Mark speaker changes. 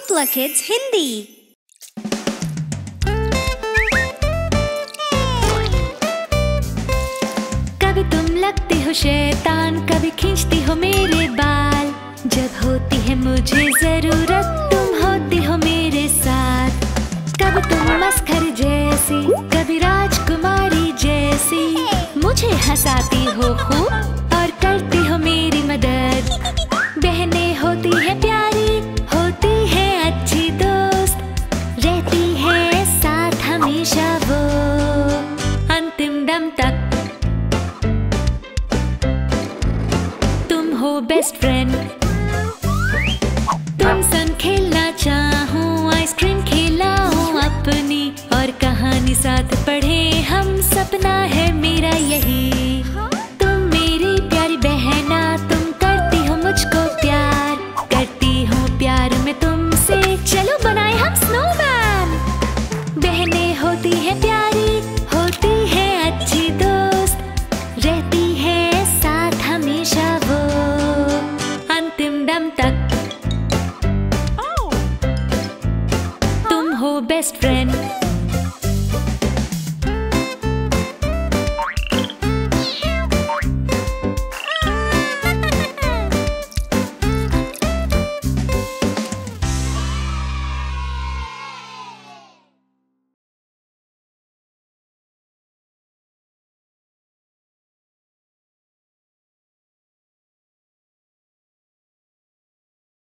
Speaker 1: Hoopla Kids Hindi।
Speaker 2: कभी तुम लगती हो शैतान, कभी खींचती हो मेरे बाल। जब होती है मुझे जरूरत, तुम होती हो मेरे साथ। कभी तुम मस्खर जैसी, कभी राजकुमारी जैसी। मुझे हंसाती हो खूब और करती हो मेरी मदद। बहनें होती है प्यारी, होती है अच्छी दोस्त। रहती है साथ हमेशा वो, अंतिम दम तक। तुम हो बेस्ट फ्रेंड। तुम संग खेलना चाहूं, आइसक्रीम खिलाऊं अपनी, और कहानी साथ पढ़े हम। सपना है मेरा यही, तुम मेरी प्यारी बहना। तुम करती हो मुझको प्यार, करती हूँ प्यार मैं तुमसे। चलो बनाए हम स्नोमैन। बहनें होती है प्यारी, होती है अच्छी दोस्त। रहती है साथ हमेशा वो, अंतिम दम तक। तुम हो बेस्ट फ्रेंड।